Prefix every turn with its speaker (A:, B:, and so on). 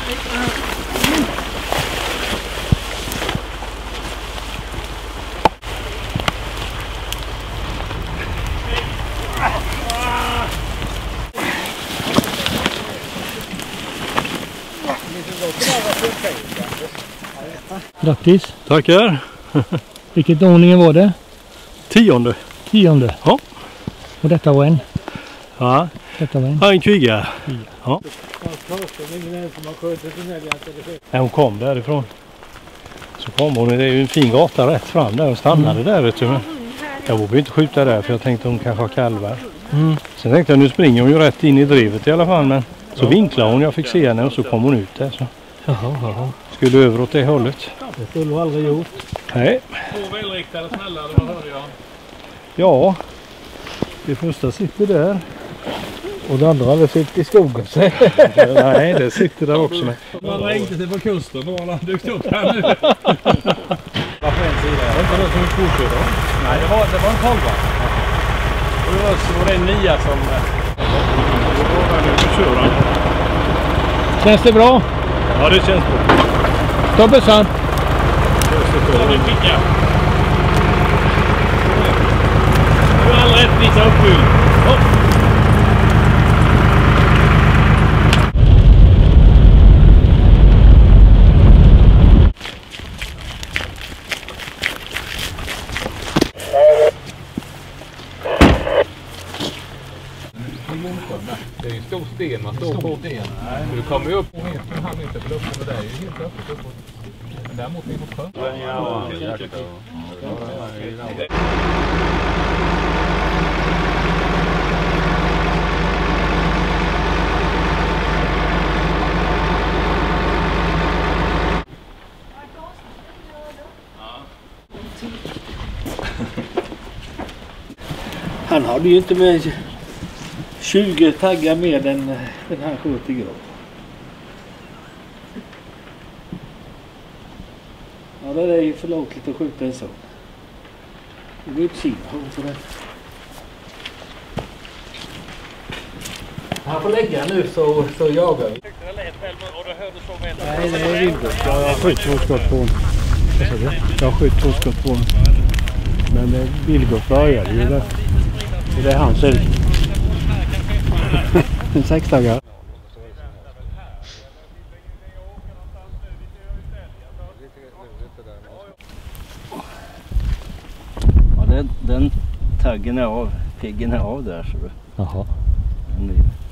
A: Grattis.
B: Tackar.
A: Vilket ordningen var det?
B: 10:e.
A: 10:e?
B: Ja.
A: Och detta var en?
B: Ja.
A: Detta var en?
B: Ja, en kviga. Ja. När hon kom därifrån så kom hon, det är ju en fin gata rätt fram där och stannade där vet du. Men jag vågade inte skjuta där för jag tänkte hon kanske har kalvar. Sen tänkte jag nu springer hon ju rätt in i drivet i alla fall men så vinklade hon, jag fick se henne och så kom hon ut där så.
A: Jaha.
B: Skulle över åt det hållet.
A: Det skulle du aldrig gjort.
B: Nej.
C: Två välriktade smällar, vad hörde jag?
B: Ja, det första sitter där.
A: Och det andra hade sitt i skogen.
B: Nej, det sitter där också.
C: Man rängde sig på kusten då har han dykt upp här nu.
B: Varför en sida? Det var inte det som fortsatte då?
C: Nej, det var en 12. Och så var det en 9 som...
A: Känns det bra?
B: Ja, det känns bra.
A: Ta bössan.
C: Så vi fickar. Nu är all rättvisa uppfylld. Det är en stor sten man står på. Du kommer ju upp på en halv meter för luften och det är ju helt öppet uppåt. Men däremot är det mot sjön.
A: Han hade ju inte med 20 taggar med den här 70 gram. Ja, det är ju förlåtligt att skjuta en sån. Det går ut sina på det. Han får lägga nu så jagar vi. Nej, det är vildgås. Jag har skjutit 2 skott på honom. Jag har skjutit 2 skott på honom. Men vildgås började ju där. Det är hans älg. En 6-dagar.
D: Ja, den taggen är av, piggen är av där så.
A: Jaha.